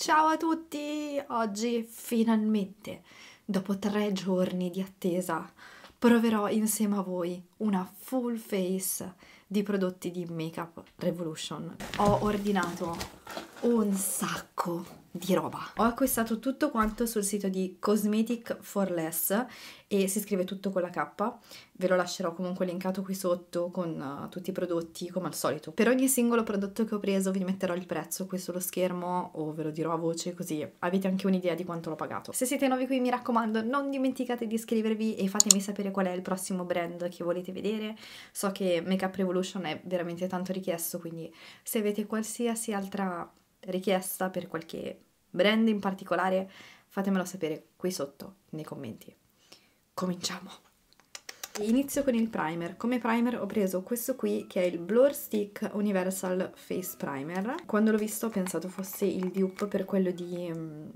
Ciao a tutti! Oggi finalmente, dopo 3 giorni di attesa, proverò insieme a voi una full face di prodotti di Makeup Revolution. Ho ordinato un sacco di roba. Ho acquistato tutto quanto sul sito di Cosmetic for Less e si scrive tutto con la K. Ve lo lascerò comunque linkato qui sotto con tutti i prodotti come al solito. Per ogni singolo prodotto che ho preso vi metterò il prezzo qui sullo schermo o ve lo dirò a voce così avete anche un'idea di quanto l'ho pagato. Se siete nuovi qui mi raccomando non dimenticate di iscrivervi e fatemi sapere qual è il prossimo brand che volete vedere. So che Makeup Revolution è veramente tanto richiesto, quindi se avete qualsiasi altra richiesta per qualche brand in particolare fatemelo sapere qui sotto nei commenti. Cominciamo! Inizio con il primer. Come primer ho preso questo qui che è il Blur Stick Universal Face Primer. Quando l'ho visto ho pensato fosse il dupe per quello di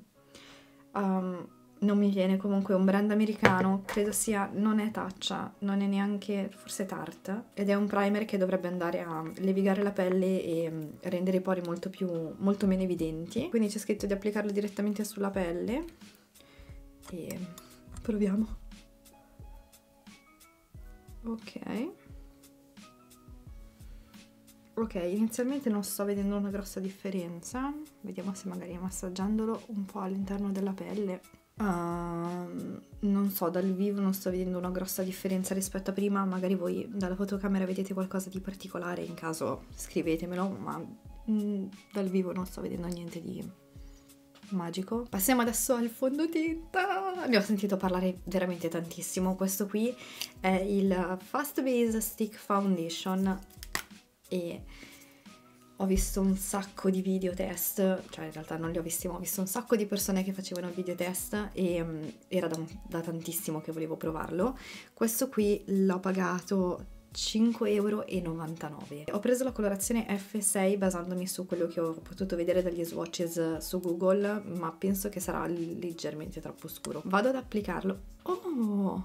non mi viene, comunque un brand americano, credo sia, non è Tatcha, non è neanche, forse Tarte, ed è un primer che dovrebbe andare a levigare la pelle e rendere i pori molto meno evidenti. Quindi c'è scritto di applicarlo direttamente sulla pelle e proviamo. Ok, inizialmente non sto vedendo una grossa differenza, vediamo se magari massaggiandolo un po' all'interno della pelle. Non so, dal vivo non sto vedendo una grossa differenza rispetto a prima, magari voi dalla fotocamera vedete qualcosa di particolare, in caso scrivetemelo, ma dal vivo non sto vedendo niente di magico. Passiamo adesso al fondotinta. Ne ho sentito parlare veramente tantissimo. Questo qui è il Fast Base Stick Foundation e ho visto un sacco di video test, cioè in realtà non li ho visti, ma ho visto un sacco di persone che facevano video test e era da tantissimo che volevo provarlo. Questo qui l'ho pagato 5,99 €. Ho preso la colorazione F6 basandomi su quello che ho potuto vedere dagli swatches su Google, ma penso che sarà leggermente troppo scuro. Vado ad applicarlo. Oh!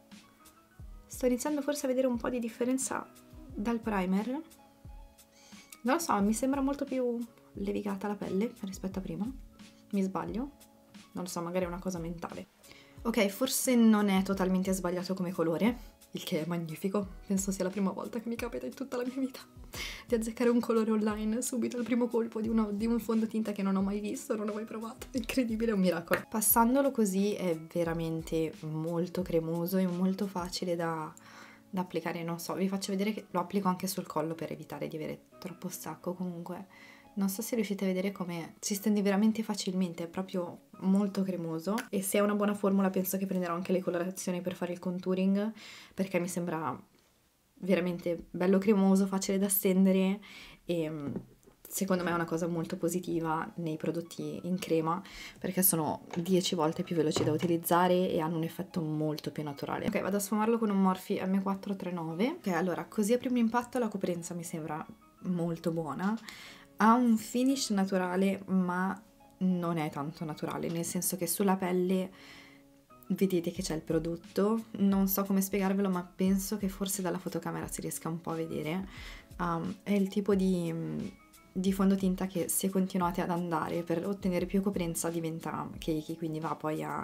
Sto iniziando forse a vedere un po' di differenza dal primer. Non lo so, mi sembra molto più levigata la pelle rispetto a prima. Mi sbaglio? Non lo so, magari è una cosa mentale. Ok, forse non è totalmente sbagliato come colore, il che è magnifico. Penso sia la prima volta che mi capita in tutta la mia vita di azzeccare un colore online subito al primo colpo di un fondotinta che non ho mai visto, non ho mai provato. Incredibile, è un miracolo. Passandolo così è veramente molto cremoso e molto facile da applicare. Non so, vi faccio vedere che lo applico anche sul collo per evitare di avere troppo stacco. Comunque non so se riuscite a vedere come si stende veramente facilmente, è proprio molto cremoso e se è una buona formula penso che prenderò anche le colorazioni per fare il contouring, perché mi sembra veramente bello cremoso, facile da stendere e secondo me è una cosa molto positiva nei prodotti in crema, perché sono 10 volte più veloci da utilizzare e hanno un effetto molto più naturale. Ok, vado a sfumarlo con un Morphe M439. Ok, allora, così a primo impatto la coprenza mi sembra molto buona. Ha un finish naturale, ma non è tanto naturale, nel senso che sulla pelle vedete che c'è il prodotto. Non so come spiegarvelo, ma penso che forse dalla fotocamera si riesca un po' a vedere. È il tipo di fondotinta che se continuate ad andare per ottenere più coprenza diventa cakey, quindi va poi a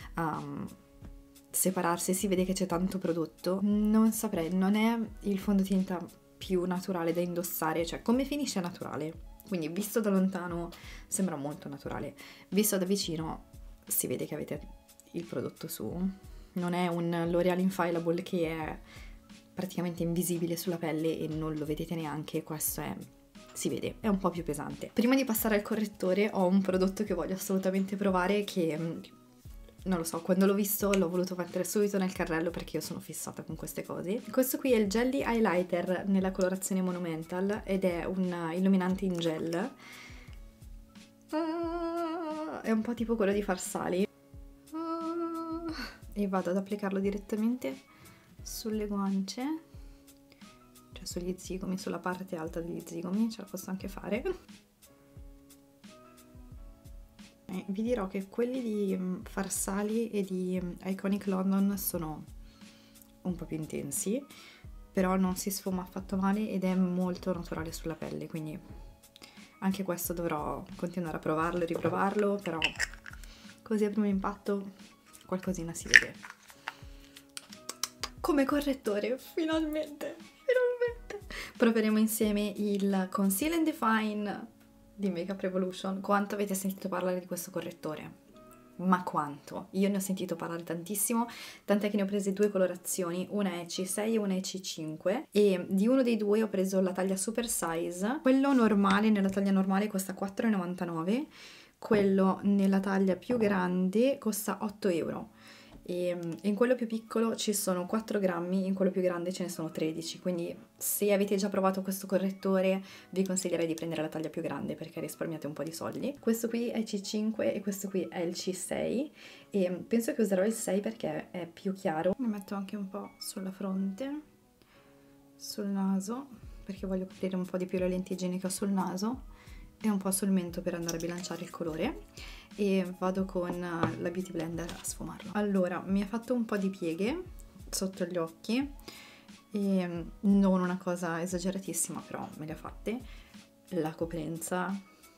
separarsi, si vede che c'è tanto prodotto. Non saprei, non è il fondotinta più naturale da indossare, cioè come finisce naturale, quindi visto da lontano sembra molto naturale, visto da vicino si vede che avete il prodotto su. Non è un L'Oreal Infallible che è praticamente invisibile sulla pelle e non lo vedete neanche, questo si vede, è un po' più pesante. Prima di passare al correttore ho un prodotto che voglio assolutamente provare che, non lo so, quando l'ho visto l'ho voluto mettere subito nel carrello perché io sono fissata con queste cose. Questo qui è il Jelly Highlighter nella colorazione Monumental ed è un illuminante in gel. È un po' tipo quello di Farsali. E vado ad applicarlo direttamente sulle guance, cioè sugli zigomi, sulla parte alta degli zigomi, ce la posso anche fare. Vi dirò che quelli di Farsali e di Iconic London sono un po' più intensi, però non si sfuma affatto male ed è molto naturale sulla pelle, quindi Anche questo dovrò continuare a provarlo e riprovarlo, però così a primo impatto qualcosina si vede. Come correttore, finalmente, finalmente! Proveremo insieme il Conceal and Define di Makeup Revolution. Quanto avete sentito parlare di questo correttore? Ma quanto? Io ne ho sentito parlare tantissimo, tant'è che ne ho prese due colorazioni, una è C6 e una è C5, e di uno dei due ho preso la taglia super size. Quello normale, nella taglia normale, costa 4,99 €, quello nella taglia più grande costa 8 €. E in quello più piccolo ci sono 4 grammi, in quello più grande ce ne sono 13, quindi se avete già provato questo correttore vi consiglierei di prendere la taglia più grande perché risparmiate un po' di soldi. Questo qui è C5 e questo qui è il C6 e penso che userò il 6 perché è più chiaro. Ne metto anche un po' sulla fronte, sul naso, perché voglio coprire un po' di più le lentiggini che ho sul naso, e un po' sul mento per andare a bilanciare il colore, e vado con la Beauty Blender a sfumarlo. Allora, mi ha fatto un po' di pieghe sotto gli occhi, e non una cosa esageratissima, però me le ha fatte. La coprenza,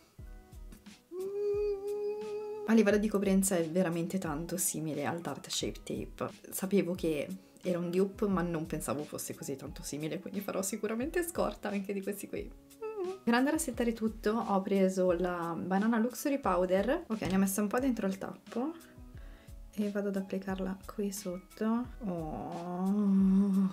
a livello di coprenza, è veramente tanto simile al Tarte Shape Tape. Sapevo che era un dupe, ma non pensavo fosse così tanto simile, quindi farò sicuramente scorta anche di questi qui. Per andare a settare tutto ho preso la Banana Luxury Powder. Ok, ne ho messa un po' dentro il tappo e vado ad applicarla qui sotto. Oh.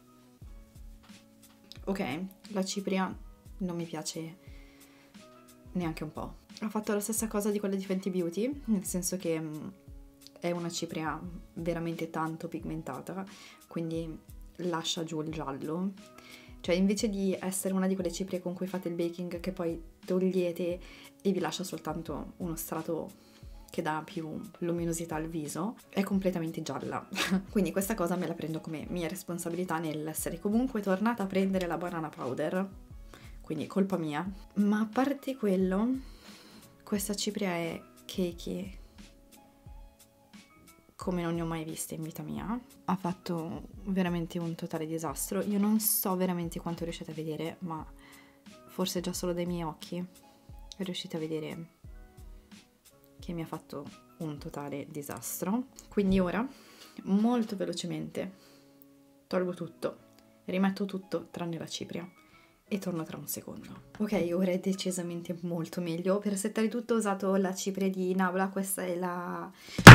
Ok, la cipria non mi piace neanche un po'. Ho fatto la stessa cosa di quella di Fenty Beauty, nel senso che è una cipria veramente tanto pigmentata, quindi lascia giù il giallo. Cioè, invece di essere una di quelle ciprie con cui fate il baking che poi togliete e vi lascia soltanto uno strato che dà più luminosità al viso, è completamente gialla. Quindi questa cosa me la prendo come mia responsabilità nell'essere comunque tornata a prendere la banana powder, quindi colpa mia. Ma a parte quello, questa cipria è cakey come non ne ho mai viste in vita mia. Ha fatto veramente un totale disastro. Io non so veramente quanto riuscite a vedere, ma forse già solo dai miei occhi riuscite a vedere che mi ha fatto un totale disastro. Quindi ora, molto velocemente, tolgo tutto, rimetto tutto tranne la cipria e torno tra un secondo. Ok, ora è decisamente molto meglio. Per settare tutto ho usato la cipria di Nabla, questa è la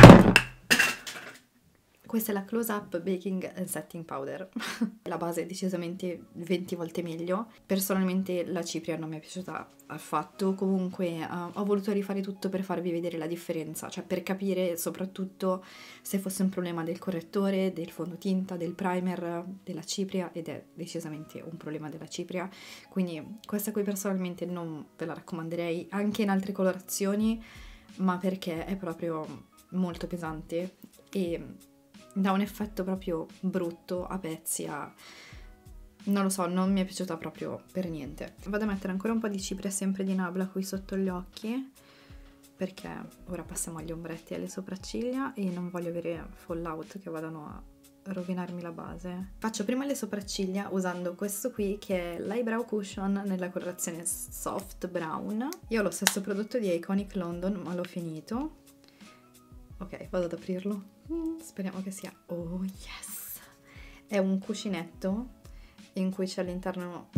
Close Up Baking and Setting Powder. La base è decisamente 20 volte meglio. Personalmente la cipria non mi è piaciuta affatto, comunque ho voluto rifare tutto per farvi vedere la differenza, cioè per capire soprattutto se fosse un problema del correttore, del fondotinta, del primer, della cipria, ed è decisamente un problema della cipria. Quindi questa qui personalmente non ve la raccomanderei anche in altre colorazioni, ma perché è proprio molto pesante e dà un effetto proprio brutto, a pezzi, non lo so, non mi è piaciuta proprio per niente. Vado a mettere ancora un po' di cipria sempre di Nabla qui sotto gli occhi, perché ora passiamo agli ombretti e alle sopracciglia e non voglio avere fallout che vadano a rovinarmi la base. Faccio prima le sopracciglia usando questo qui che è l'Eyebrow Cushion nella colorazione Soft Brown. Io ho lo stesso prodotto di Iconic London, ma l'ho finito. Ok, vado ad aprirlo. Speriamo che sia... Oh yes! È un cuscinetto in cui c'è all'interno...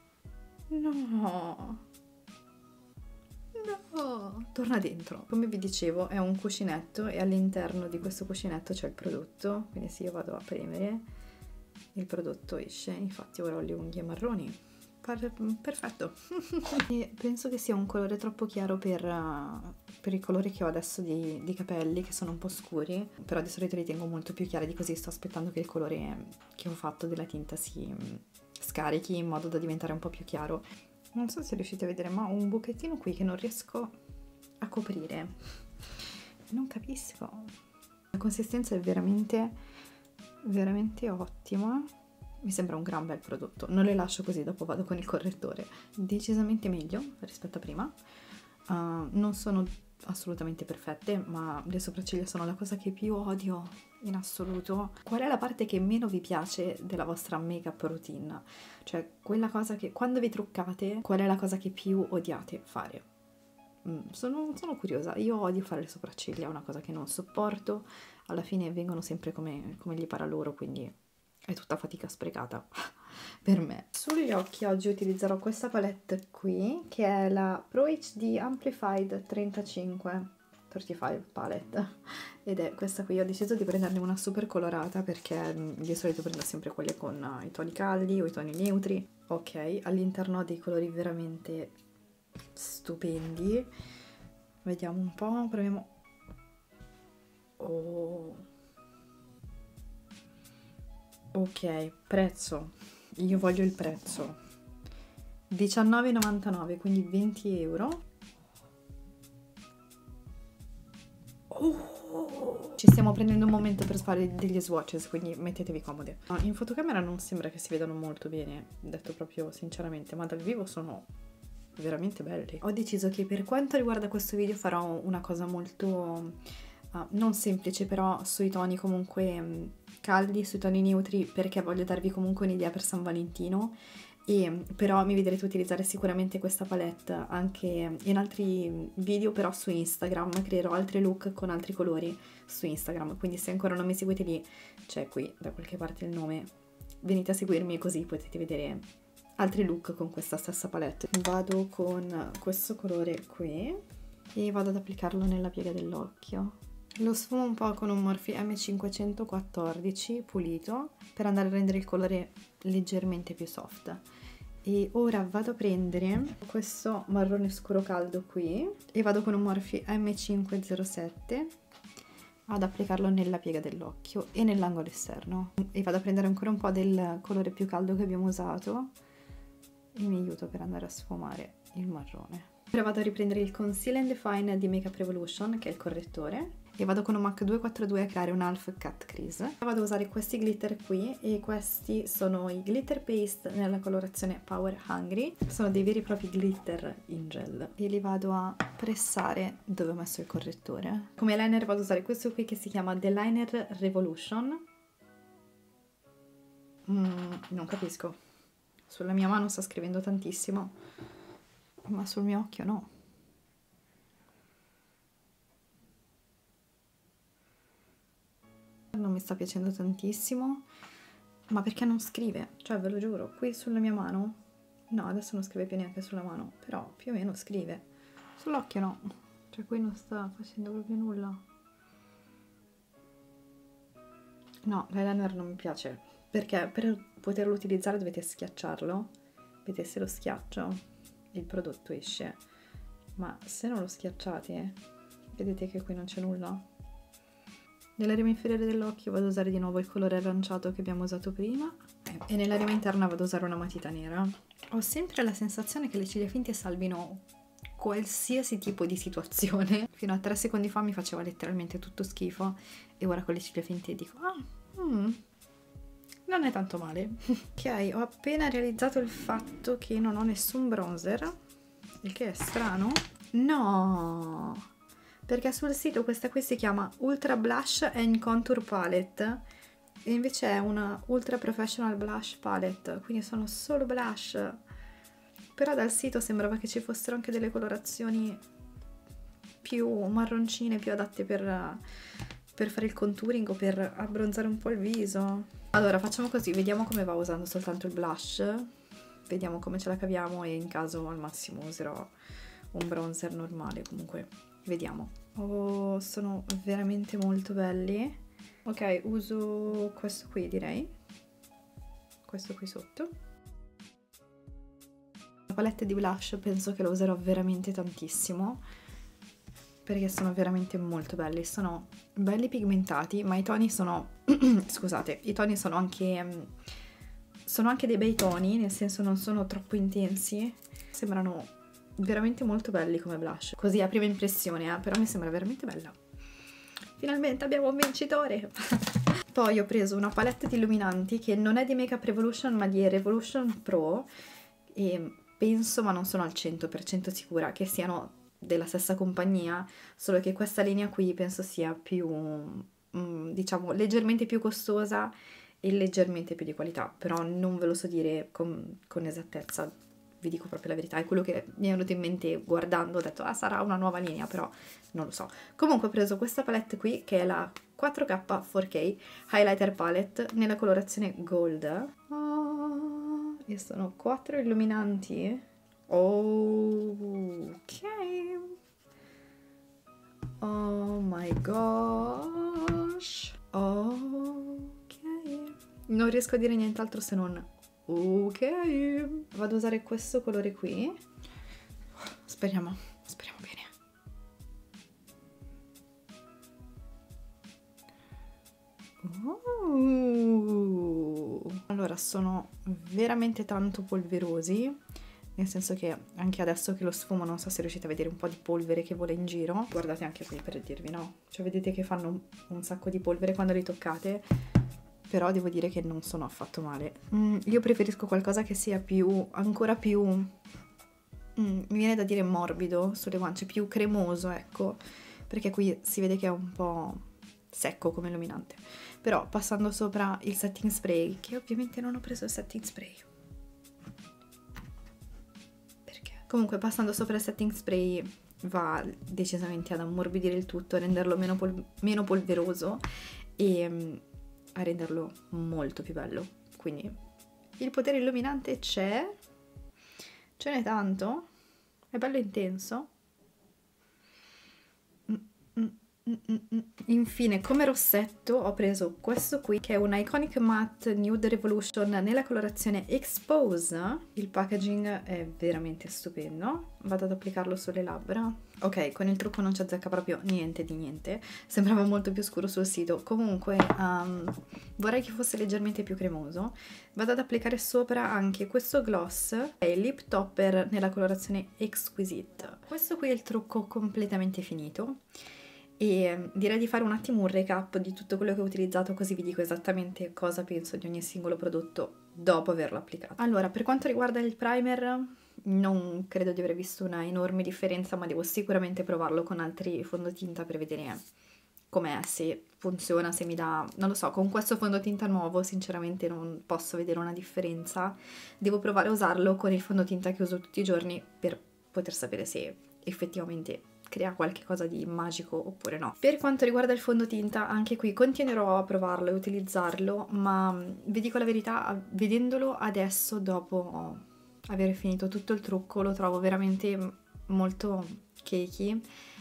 No! No! Torna dentro. Come vi dicevo, è un cuscinetto e all'interno di questo cuscinetto c'è il prodotto. Quindi se io vado a premere, il prodotto esce. Infatti ora ho le unghie marroni. Perfetto. E penso che sia un colore troppo chiaro per i colori che ho adesso di capelli, che sono un po' scuri, però di solito li tengo molto più chiari di così. Sto aspettando che il colore che ho fatto della tinta si scarichi in modo da diventare un po' più chiaro. Non so se riuscite a vedere, ma ho un buchettino qui che non riesco a coprire, non capisco. La consistenza è veramente ottima. Mi sembra un gran bel prodotto, non le lascio così, dopo vado con il correttore. Decisamente meglio rispetto a prima. Non sono assolutamente perfette, ma le sopracciglia sono la cosa che più odio in assoluto. Qual è la parte che meno vi piace della vostra make-up routine? Cioè, quella cosa che quando vi truccate, qual è la cosa che più odiate fare? Sono curiosa, io odio fare le sopracciglia, è una cosa che non sopporto, alla fine vengono sempre come gli pare a loro, quindi è tutta fatica sprecata per me. Sugli occhi oggi utilizzerò questa palette qui, che è la Pro HD Amplified 35 palette, ed è questa qui. Ho deciso di prenderne una super colorata perché di solito prendo sempre quelle con i toni caldi o i toni neutri. Ok, all'interno ho dei colori veramente stupendi. Vediamo un po', proviamo. Oh. Ok, prezzo. Io voglio il prezzo. 19,99, quindi 20 euro. Oh. Ci stiamo prendendo un momento per fare degli swatches, quindi mettetevi comode. In fotocamera non sembra che si vedano molto bene, detto proprio sinceramente, ma dal vivo sono veramente belli. Ho deciso che per quanto riguarda questo video farò una cosa molto non semplice, però sui toni comunque caldi, sui toni neutri, perché voglio darvi comunque un'idea per San Valentino. E però mi vedrete utilizzare sicuramente questa palette anche in altri video, però su Instagram creerò altri look con altri colori su Instagram, quindi se ancora non mi seguite lì c'è qui da qualche parte il nome, venite a seguirmi così potete vedere altri look con questa stessa palette. Vado con questo colore qui e vado ad applicarlo nella piega dell'occhio. Lo sfumo un po' con un Morphe M514 pulito per andare a rendere il colore leggermente più soft. E ora vado a prendere questo marrone scuro caldo qui e vado con un Morphe M507 ad applicarlo nella piega dell'occhio e nell'angolo esterno. E vado a prendere ancora un po' del colore più caldo che abbiamo usato e mi aiuto per andare a sfumare il marrone. Ora vado a riprendere il Conceal and Define di Makeup Revolution, che è il correttore, e vado con un MAC 242 a creare un half cut crease. Vado a usare questi glitter qui, e questi sono i glitter paste nella colorazione Power Hungry. Sono dei veri e propri glitter in gel e li vado a pressare dove ho messo il correttore. Come liner vado a usare questo qui che si chiama The Liner Revolution. Non capisco, sulla mia mano sta scrivendo tantissimo, ma sul mio occhio no. Non mi sta piacendo tantissimo, ma perché non scrive? Cioè, ve lo giuro, qui sulla mia mano, no, adesso non scrive più neanche sulla mano, però più o meno scrive. Sull'occhio no, cioè qui non sta facendo proprio nulla. No, l'eyeliner non mi piace, perché per poterlo utilizzare dovete schiacciarlo. Vedete, se lo schiaccio il prodotto esce, ma se non lo schiacciate, vedete che qui non c'è nulla. Nella rima inferiore dell'occhio vado ad usare di nuovo il colore aranciato che abbiamo usato prima e nella rima interna vado ad usare una matita nera. Ho sempre la sensazione che le ciglia finte salvino qualsiasi tipo di situazione. Fino a 3 secondi fa mi faceva letteralmente tutto schifo e ora con le ciglia finte dico non è tanto male. Ok, ho appena realizzato il fatto che non ho nessun bronzer, il che è strano. No! Perché sul sito questa qui si chiama Ultra Blush and Contour Palette e invece è una Ultra Professional Blush Palette, quindi sono solo blush. Però dal sito sembrava che ci fossero anche delle colorazioni più marroncine, più adatte per fare il contouring o per abbronzare un po' il viso. Allora facciamo così, vediamo come va usando soltanto il blush, vediamo come ce la caviamo e in caso al massimo userò un bronzer normale. Comunque vediamo. Oh, sono veramente molto belli. Ok, uso questo qui, direi, questo qui sotto. La palette di blush penso che lo userò veramente tantissimo perché sono veramente molto belli, sono belli pigmentati, ma i toni sono scusate, i toni sono anche dei bei toni, nel senso non sono troppo intensi, sembrano veramente molto belli come blush, così a prima impressione, però mi sembra veramente bella. Finalmente abbiamo un vincitore! Poi ho preso una palette di illuminanti che non è di Makeup Revolution ma di Revolution Pro e penso, ma non sono al 100% sicura, che siano della stessa compagnia, solo che questa linea qui penso sia più, diciamo, leggermente più costosa e leggermente più di qualità, però non ve lo so dire con esattezza, vi dico proprio la verità, è quello che mi è venuto in mente guardando, ho detto ah sarà una nuova linea, però non lo so. Comunque ho preso questa palette qui che è la 4K 4K Highlighter Palette nella colorazione Gold. E sono 4 illuminanti. Ok. Oh my gosh. Ok. Non riesco a dire nient'altro se non ok. Vado a usare questo colore qui. Speriamo bene. Allora, sono veramente tanto polverosi, nel senso che anche adesso che lo sfumo non so se riuscite a vedere un po' di polvere che vola in giro. Guardate anche qui per dirvi, no? Cioè vedete che fanno un sacco di polvere quando li toccate, però devo dire che non sono affatto male. Io preferisco qualcosa che sia ancora più, mi viene da dire morbido sulle guance, più cremoso, ecco, perché qui si vede che è un po' secco come illuminante. Però passando sopra il setting spray, che ovviamente non ho preso il setting spray, perché? Comunque passando sopra il setting spray va decisamente ad ammorbidire il tutto, a renderlo meno polveroso e a renderlo molto più bello. Quindi il potere illuminante c'è, ce n'è tanto, è bello intenso. Infine, come rossetto ho preso questo qui che è un Iconic Matte Nude Revolution nella colorazione Expose. Il packaging è veramente stupendo. Vado ad applicarlo sulle labbra. Ok, con il trucco non ci azzecca proprio niente di niente, sembrava molto più scuro sul sito. Comunque vorrei che fosse leggermente più cremoso. Vado ad applicare sopra anche questo gloss, è il Lip Topper nella colorazione Exquisite. Questo qui è il trucco completamente finito. E direi di fare un attimo un recap di tutto quello che ho utilizzato, così vi dico esattamente cosa penso di ogni singolo prodotto dopo averlo applicato. Allora, per quanto riguarda il primer, non credo di aver visto una enorme differenza, ma devo sicuramente provarlo con altri fondotinta per vedere com'è, se funziona, se mi dà... non lo so, con questo fondotinta nuovo sinceramente non posso vedere una differenza. Devo provare a usarlo con il fondotinta che uso tutti i giorni per poter sapere se effettivamente crea qualche cosa di magico oppure no. Per quanto riguarda il fondotinta, anche qui continuerò a provarlo e utilizzarlo, ma vi dico la verità, vedendolo adesso dopo aver finito tutto il trucco lo trovo veramente molto cakey.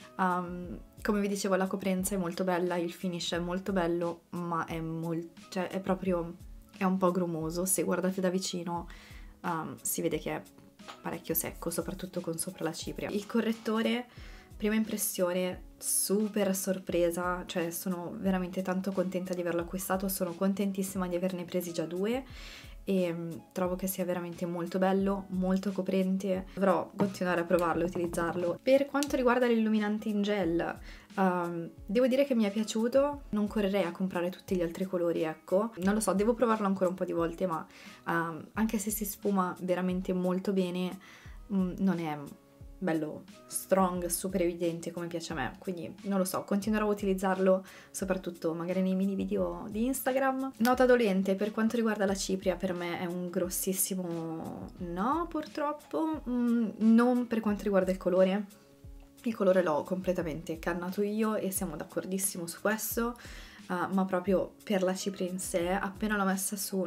Come vi dicevo, la coprenza è molto bella, il finish è molto bello, ma cioè è proprio, è un po' grumoso. Se guardate da vicino si vede che è parecchio secco, soprattutto con sopra la cipria. Il correttore, prima impressione, super sorpresa, cioè sono veramente tanto contenta di averlo acquistato, sono contentissima di averne presi già 2 e trovo che sia veramente molto bello, molto coprente. Dovrò continuare a provarlo e utilizzarlo. Per quanto riguarda l'illuminante in gel, devo dire che mi è piaciuto, non correrei a comprare tutti gli altri colori, ecco. Non lo so, devo provarlo ancora un po' di volte, ma anche se si sfuma veramente molto bene, non è bello strong, super evidente come piace a me, quindi non lo so, continuerò a utilizzarlo soprattutto magari nei mini video di Instagram. Nota dolente per quanto riguarda la cipria, per me è un grossissimo no purtroppo, non per quanto riguarda il colore l'ho completamente cannato io e siamo d'accordissimo su questo, ma proprio per la cipria in sé, appena l'ho messa su,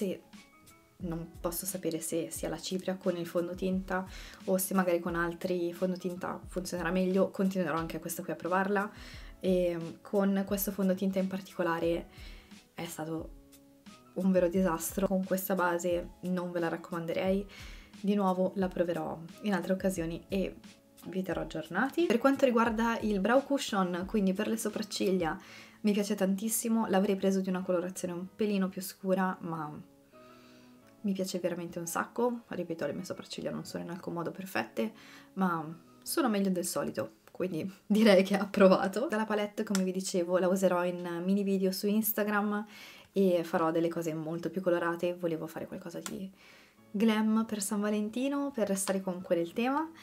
non posso sapere se sia la cipria con il fondotinta o se magari con altri fondotinta funzionerà meglio, continuerò anche questa qui a provarla e con questo fondotinta in particolare è stato un vero disastro. Con questa base non ve la raccomanderei, di nuovo la proverò in altre occasioni e vi terrò aggiornati. Per quanto riguarda il brow cushion, quindi per le sopracciglia, mi piace tantissimo, l'avrei preso di una colorazione un pelino più scura, ma mi piace veramente un sacco. Ripeto, le mie sopracciglia non sono in alcun modo perfette, ma sono meglio del solito, quindi direi che ha approvato. Dalla palette, come vi dicevo, la userò in mini video su Instagram e farò delle cose molto più colorate. Volevo fare qualcosa di glam per San Valentino, per restare comunque nel tema,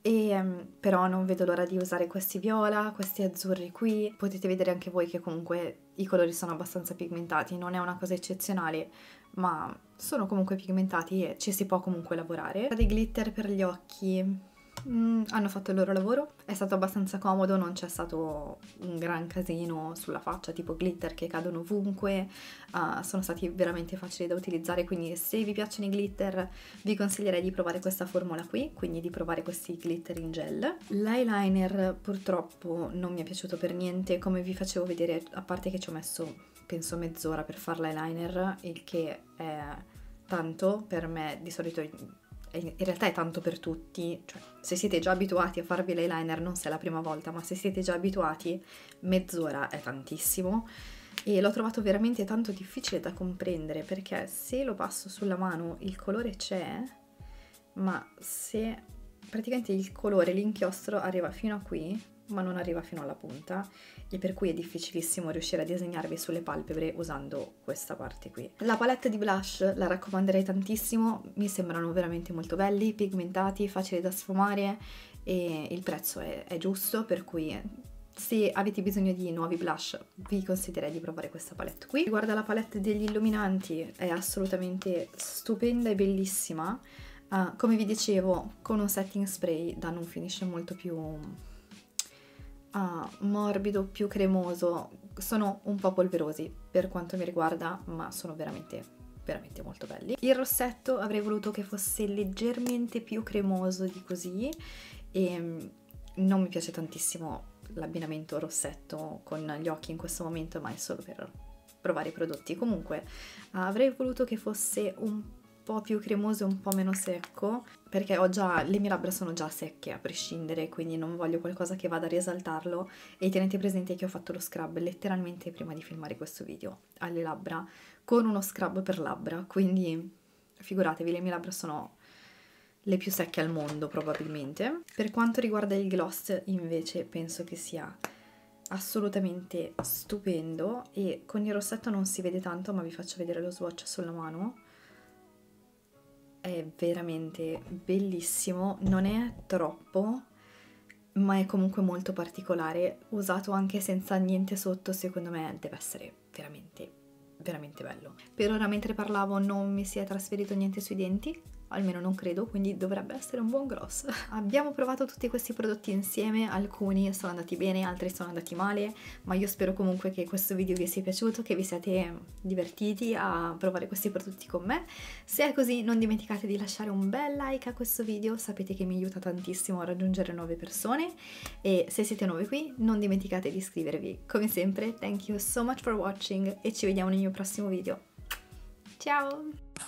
però non vedo l'ora di usare questi viola, questi azzurri qui. Potete vedere anche voi che comunque i colori sono abbastanza pigmentati, non è una cosa eccezionale, ma sono comunque pigmentati e ci si può comunque lavorare. Dei glitter per gli occhi, hanno fatto il loro lavoro, è stato abbastanza comodo, non c'è stato un gran casino sulla faccia, tipo glitter che cadono ovunque, sono stati veramente facili da utilizzare, quindi se vi piacciono i glitter vi consiglierei di provare questa formula qui, quindi di provare questi glitter in gel. L'eyeliner purtroppo non mi è piaciuto per niente, come vi facevo vedere, a parte che ci ho messo penso mezz'ora per fare l'eyeliner, il che è tanto per me, di solito in realtà è tanto per tutti, cioè se siete già abituati a farvi l'eyeliner non se è la prima volta, ma se siete già abituati mezz'ora è tantissimo e l'ho trovato veramente tanto difficile da comprendere, perché se lo passo sulla mano il colore c'è, ma se praticamente il colore, l'inchiostro arriva fino a qui ma non arriva fino alla punta, e per cui è difficilissimo riuscire a disegnarvi sulle palpebre usando questa parte qui. La palette di blush la raccomanderei tantissimo, mi sembrano veramente molto belli, pigmentati, facili da sfumare e il prezzo è giusto, per cui se avete bisogno di nuovi blush vi consiglierei di provare questa palette qui. Riguardo alla palette degli illuminanti, è assolutamente stupenda e bellissima. Come vi dicevo, con un setting spray danno un finish molto più morbido, più cremoso. Sono un po' polverosi per quanto mi riguarda, ma sono veramente molto belli. Il rossetto avrei voluto che fosse leggermente più cremoso di così e non mi piace tantissimo l'abbinamento rossetto con gli occhi in questo momento, ma è solo per provare i prodotti. Comunque avrei voluto che fosse un po' più cremoso e un po' meno secco, perché le mie labbra sono già secche a prescindere, quindi non voglio qualcosa che vada a risaltarlo. E tenete presente che ho fatto lo scrub letteralmente prima di filmare questo video alle labbra, con uno scrub per labbra, quindi figuratevi, le mie labbra sono le più secche al mondo probabilmente. Per quanto riguarda il gloss invece penso che sia assolutamente stupendo, e con il rossetto non si vede tanto, ma vi faccio vedere lo swatch sulla mano. È veramente bellissimo, non è troppo, ma è comunque molto particolare. Usato anche senza niente sotto, secondo me deve essere veramente bello. Per ora, mentre parlavo, non mi si è trasferito niente sui denti, almeno non credo, quindi dovrebbe essere un buon gloss. Abbiamo provato tutti questi prodotti insieme, alcuni sono andati bene, altri sono andati male, ma io spero comunque che questo video vi sia piaciuto, che vi siate divertiti a provare questi prodotti con me. Se è così, non dimenticate di lasciare un bel like a questo video, sapete che mi aiuta tantissimo a raggiungere nuove persone, e se siete nuovi qui non dimenticate di iscrivervi. Come sempre, thank you so much for watching e ci vediamo nel mio prossimo video. Ciao!